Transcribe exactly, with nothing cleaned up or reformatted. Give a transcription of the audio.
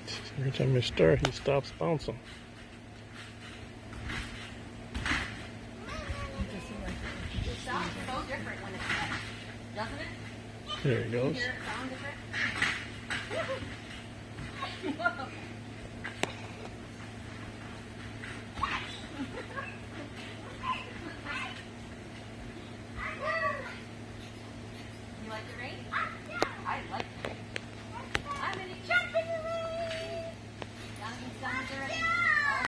Every time you stir, he stops bouncing. It sounds so different when it's wet, doesn't it? There he goes. You hear it sound different? You like the rain? I like it.